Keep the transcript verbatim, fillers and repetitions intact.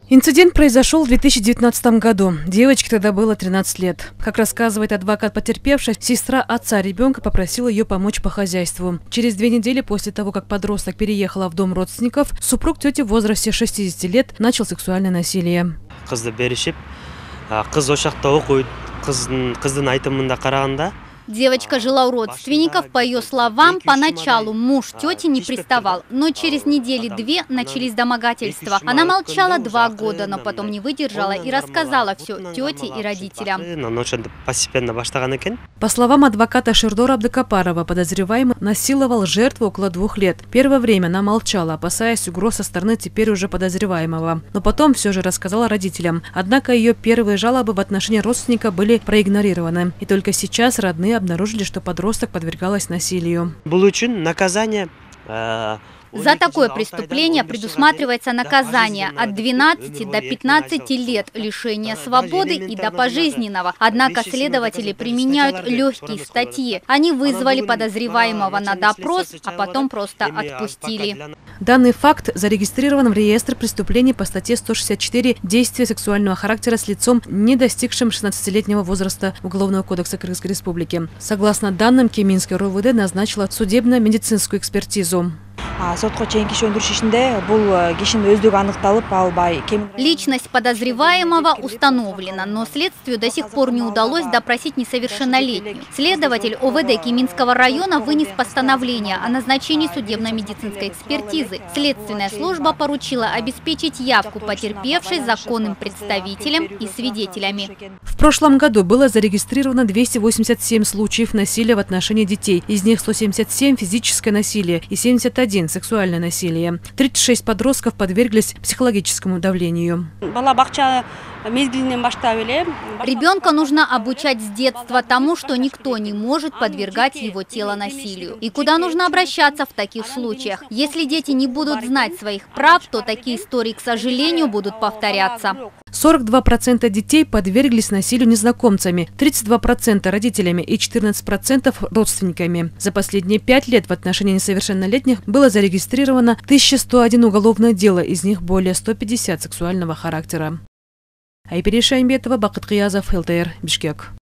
Инцидент произошел в две тысячи девятнадцатом году. Девочке тогда было тринадцать лет. Как рассказывает адвокат потерпевшей, сестра отца ребенка попросила ее помочь по хозяйству. Через две недели после того, как подросток переехала в дом родственников, супруг тети в возрасте шестидесяти лет начал сексуальное насилие. Девочка жила у родственников. По ее словам, поначалу муж тети не приставал, но через недели-две начались домогательства. Она молчала два года, но потом не выдержала и рассказала все тете и родителям. По словам адвоката Шердора Абдыкапарова, подозреваемый насиловал жертву около двух лет. Первое время она молчала, опасаясь угроз со стороны теперь уже подозреваемого. Но потом все же рассказала родителям. Однако ее первые жалобы в отношении родственника были проигнорированы. И только сейчас родные обнаружили, что подросток подвергалась насилию. Наказание. За такое преступление предусматривается наказание от двенадцати до пятнадцати лет лишения свободы и до пожизненного. Однако следователи применяют легкие статьи. Они вызвали подозреваемого на допрос, а потом просто отпустили. Данный факт зарегистрирован в реестре преступлений по статье сто шестьдесят четыре «Действия сексуального характера с лицом, не достигшим шестнадцатилетнего возраста Уголовного кодекса Кыргызской Республики». Согласно данным, Кеминский РОВД назначила судебно-медицинскую экспертизу. Личность подозреваемого установлена, но следствию до сих пор не удалось допросить несовершеннолетнюю. Следователь ОВД Кеминского района вынес постановление о назначении судебно-медицинской экспертизы. Следственная служба поручила обеспечить явку потерпевшей законным представителям и свидетелями. В прошлом году было зарегистрировано двести восемьдесят семь случаев насилия в отношении детей. Из них сто семьдесят семь – физическое насилие и семьдесят один – сексуальное насилие. тридцать шесть подростков подверглись психологическому давлению. Ребенка нужно обучать с детства тому, что никто не может подвергать его тело насилию. И куда нужно обращаться в таких случаях? Если дети не будут знать своих прав, то такие истории, к сожалению, будут повторяться. сорок два процента детей подверглись насилию незнакомцами, тридцать два процента родителями и четырнадцать процентов родственниками. За последние пять лет в отношении несовершеннолетних было зарегистрировано тысяча сто один уголовное дело, из них более ста пятидесяти сексуального характера. Айпери Шаймбетова, Бакыт Кыязов, эл тэ эр, Бишкек.